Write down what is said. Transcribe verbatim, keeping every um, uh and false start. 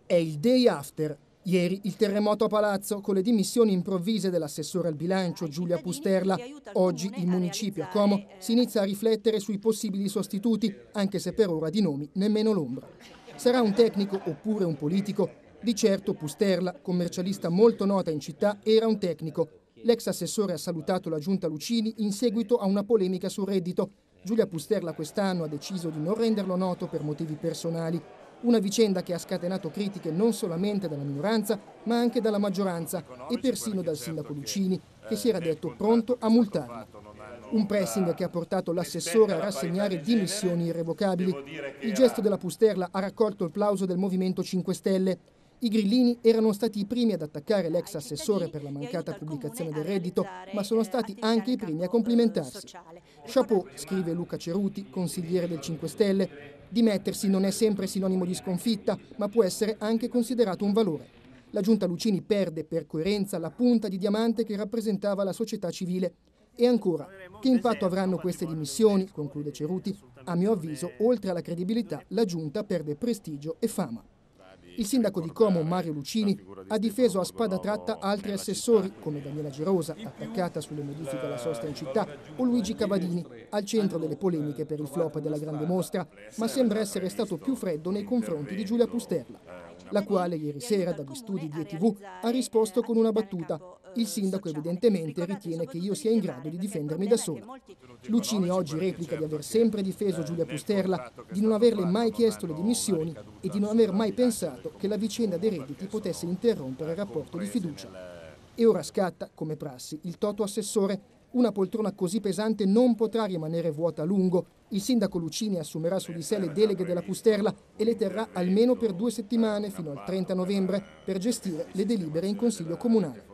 È il day after. Ieri il terremoto a Palazzo con le dimissioni improvvise dell'assessore al bilancio Giulia Pusterla. Oggi il municipio a Como si inizia a riflettere sui possibili sostituti, anche se per ora di nomi nemmeno l'ombra. Sarà un tecnico oppure un politico? Di certo Pusterla, commercialista molto nota in città, era un tecnico. L'ex assessore ha salutato la giunta Lucini in seguito a una polemica sul reddito. Giulia Pusterla quest'anno ha deciso di non renderlo noto per motivi personali. Una vicenda che ha scatenato critiche non solamente dalla minoranza, ma anche dalla maggioranza e persino dal sindaco Lucini, che si era detto pronto a multarla. Un pressing che ha portato l'assessore a rassegnare dimissioni irrevocabili. Il gesto della Pusterla ha raccolto il plauso del Movimento cinque Stelle. I grillini erano stati i primi ad attaccare l'ex assessore per la mancata pubblicazione del reddito, ma sono stati anche i primi a complimentarsi. Chapeau, scrive Luca Ceruti, consigliere del cinque Stelle. Dimettersi non è sempre sinonimo di sconfitta, ma può essere anche considerato un valore. La giunta Lucini perde per coerenza la punta di diamante che rappresentava la società civile. E ancora, che impatto avranno queste dimissioni, conclude Ceruti? A mio avviso, oltre alla credibilità, la giunta perde prestigio e fama. Il sindaco di Como, Mario Lucini, ha difeso a spada tratta altri assessori, come Daniela Gerosa, attaccata sulle modifiche alla sosta in città, o Luigi Cavadini, al centro delle polemiche per il flop della Grande Mostra, ma sembra essere stato più freddo nei confronti di Giulia Pusterla, la quale ieri sera dagli studi di E T V ha risposto con una battuta. Il sindaco evidentemente ritiene che io sia in grado di difendermi da sola. Lucini oggi replica di aver sempre difeso Giulia Pusterla, di non averle mai chiesto le dimissioni e di non aver mai pensato che la vicenda dei redditi potesse interrompere il rapporto di fiducia. E ora scatta, come prassi, il toto assessore. Una poltrona così pesante non potrà rimanere vuota a lungo. Il sindaco Lucini assumerà su di sé le deleghe della Pusterla e le terrà almeno per due settimane, fino al trenta novembre, per gestire le delibere in consiglio comunale.